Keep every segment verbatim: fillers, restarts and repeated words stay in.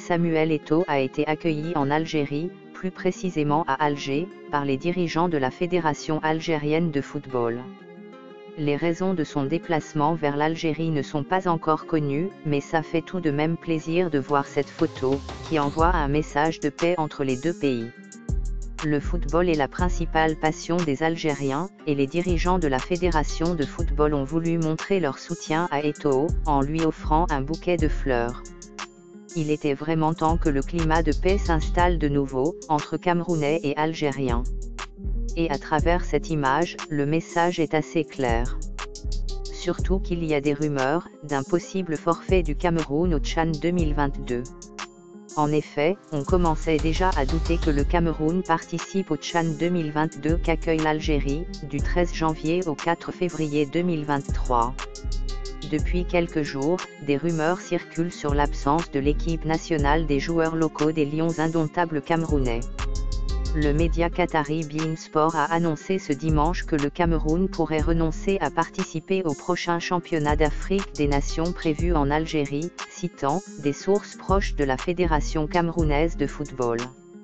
Samuel Eto'o a été accueilli en Algérie, plus précisément à Alger, par les dirigeants de la Fédération algérienne de football. Les raisons de son déplacement vers l'Algérie ne sont pas encore connues, mais ça fait tout de même plaisir de voir cette photo, qui envoie un message de paix entre les deux pays. Le football est la principale passion des Algériens, et les dirigeants de la Fédération de football ont voulu montrer leur soutien à Eto'o, en lui offrant un bouquet de fleurs. Il était vraiment temps que le climat de paix s'installe de nouveau, entre Camerounais et Algériens. Et à travers cette image, le message est assez clair. Surtout qu'il y a des rumeurs, d'un possible forfait du Cameroun au Tchad deux mille vingt-deux. En effet, on commençait déjà à douter que le Cameroun participe au Tchad deux mille vingt-deux qu'accueille l'Algérie, du treize janvier au quatre février deux mille vingt-trois. Depuis quelques jours, des rumeurs circulent sur l'absence de l'équipe nationale des joueurs locaux des Lions indomptables camerounais. Le média qatari beIN Sport a annoncé ce dimanche que le Cameroun pourrait renoncer à participer au prochain championnat d'Afrique des Nations prévu en Algérie, citant des sources proches de la Fédération camerounaise de football.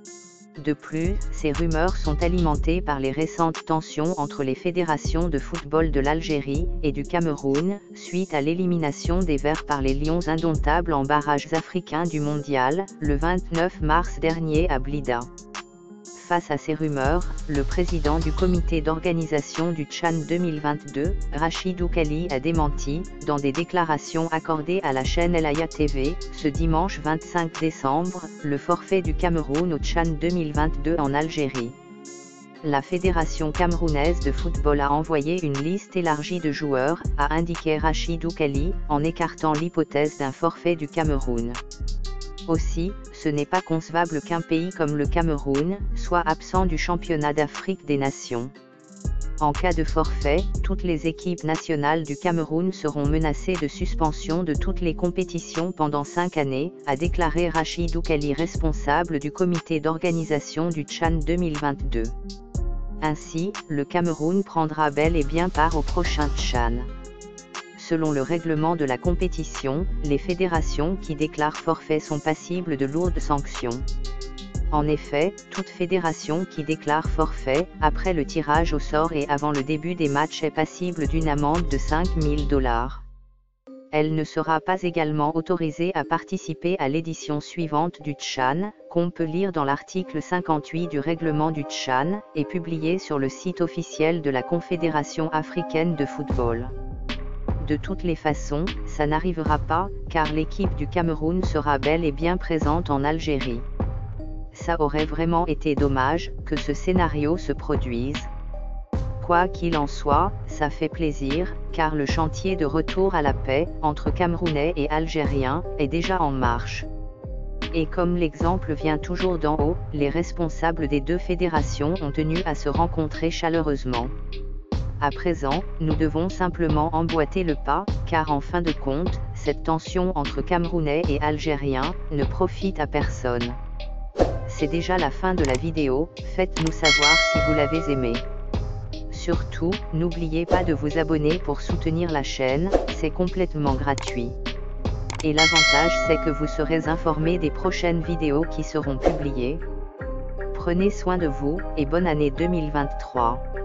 De plus, ces rumeurs sont alimentées par les récentes tensions entre les fédérations de football de l'Algérie et du Cameroun, suite à l'élimination des Verts par les Lions indomptables en barrages africains du mondial, le vingt-neuf mars dernier à Blida. Face à ces rumeurs, le président du comité d'organisation du Tchad deux mille vingt-deux, Rachidou Kali a démenti, dans des déclarations accordées à la chaîne El Aya T V, ce dimanche vingt-cinq décembre, le forfait du Cameroun au Tchad deux mille vingt-deux en Algérie. La Fédération camerounaise de football a envoyé une liste élargie de joueurs, a indiqué Rachidou Kali, en écartant l'hypothèse d'un forfait du Cameroun. Aussi, ce n'est pas concevable qu'un pays comme le Cameroun soit absent du championnat d'Afrique des Nations. En cas de forfait, toutes les équipes nationales du Cameroun seront menacées de suspension de toutes les compétitions pendant cinq années, a déclaré Rachidou Kali, responsable du comité d'organisation du Tchad deux mille vingt-deux. Ainsi, le Cameroun prendra bel et bien part au prochain Tchad. Selon le règlement de la compétition, les fédérations qui déclarent forfait sont passibles de lourdes sanctions. En effet, toute fédération qui déclare forfait, après le tirage au sort et avant le début des matchs est passible d'une amende de cinq mille dollars. Elle ne sera pas également autorisée à participer à l'édition suivante du Tchad, qu'on peut lire dans l'article cinquante-huit du règlement du Tchad, et publié sur le site officiel de la Confédération africaine de football. De toutes les façons, ça n'arrivera pas, car l'équipe du Cameroun sera bel et bien présente en Algérie. Ça aurait vraiment été dommage, que ce scénario se produise. Quoi qu'il en soit, ça fait plaisir, car le chantier de retour à la paix, entre Camerounais et Algériens, est déjà en marche. Et comme l'exemple vient toujours d'en haut, les responsables des deux fédérations ont tenu à se rencontrer chaleureusement. À présent, nous devons simplement emboîter le pas, car en fin de compte, cette tension entre Camerounais et Algériens ne profite à personne. C'est déjà la fin de la vidéo, faites-nous savoir si vous l'avez aimé. Surtout, n'oubliez pas de vous abonner pour soutenir la chaîne, c'est complètement gratuit. Et l'avantage c'est que vous serez informés des prochaines vidéos qui seront publiées. Prenez soin de vous, et bonne année deux mille vingt-trois.